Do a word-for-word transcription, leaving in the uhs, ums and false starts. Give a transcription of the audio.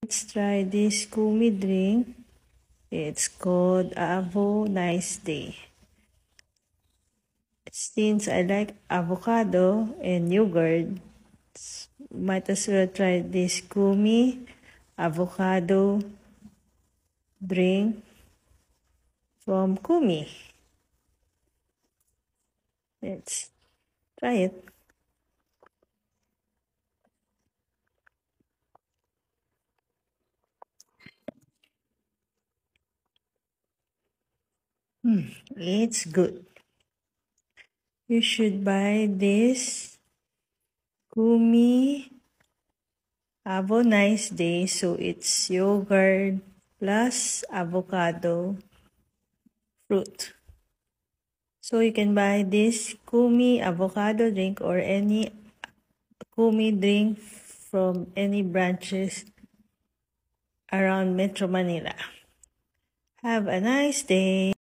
Let's try this kumi drink. It's called Avo Nice Day. Since I like avocado and yogurt, might as well try this kumi avocado drink from Kumi. Let's try it. Mm, it's good. You should buy this Kumi Avo Nice Day. So it's yogurt plus avocado fruit. So you can buy this Kumi avocado drink or any Kumi drink from any branches around Metro Manila. Have a nice day.